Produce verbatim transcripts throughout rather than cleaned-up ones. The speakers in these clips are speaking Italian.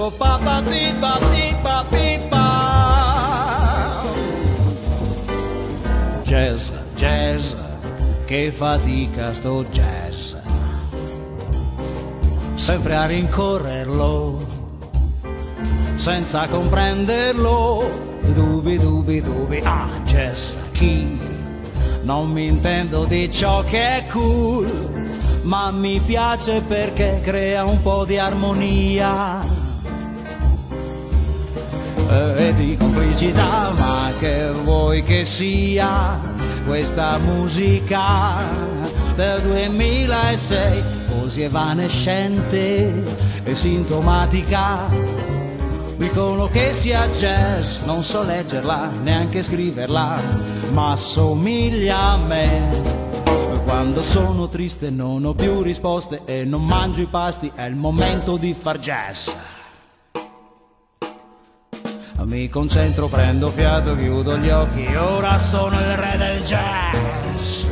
pa pa ti pa ti pa ti pa. Jazz, jazz, che fatica sto jazz, sempre a rincorrerlo, senza comprenderlo, dubi dubi dubi. Ah, jazz, chi? Non mi intendo di ciò che è cool, ma mi piace perché crea un po' di armonia e di complicità. Ma che vuoi che sia questa musica del duemilasei, così evanescente e sintomatica? Dicono che sia jazz, non so leggerla, neanche scriverla, ma somiglia a me. Quando sono triste non ho più risposte e non mangio i pasti, è il momento di far jazz. Mi concentro, prendo fiato, chiudo gli occhi, ora sono il re del jazz.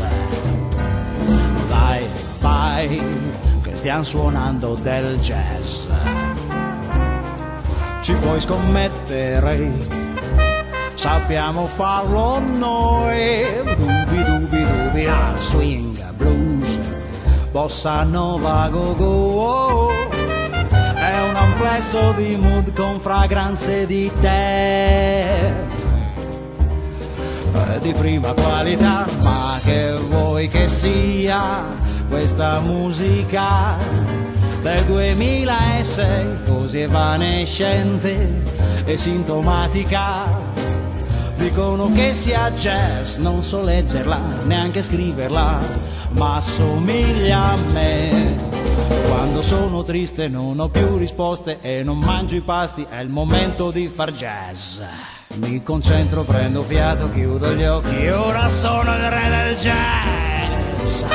Dai, vai, che stiamo suonando del jazz. Ci puoi scommettere, sappiamo farlo noi. Dubi dubi dubi, ah, swing, blues, bossa nova, go go. È un amplesso di mood con fragranze di tè di prima qualità. Ma che vuoi che sia questa musica del duemilasei, così evanescente e sintomatica? Dicono che sia jazz, non so leggerla, neanche scriverla, ma somiglia a me. Quando sono triste non ho più risposte e non mangio i pasti, è il momento di far jazz. Mi concentro, prendo fiato, chiudo gli occhi, ora sono il re del jazz.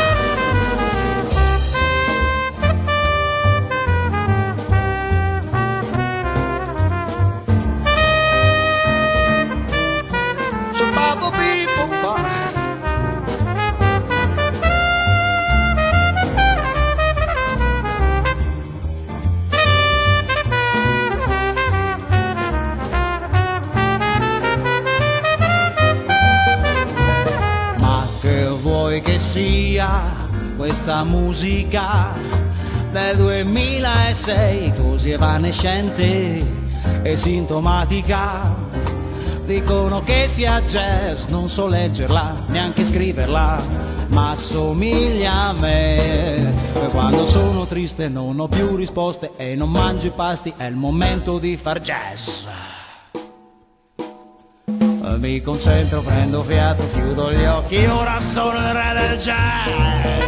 Che sia questa musica del duemilasei, così evanescente e sintomatica? Dicono che sia jazz, non so leggerla, neanche scriverla, ma somiglia a me. Quando sono triste non ho più risposte e non mangio i pasti, è il momento di far jazz. Mi concentro, prendo fiato, chiudo gli occhi, ora sono il re del jazz.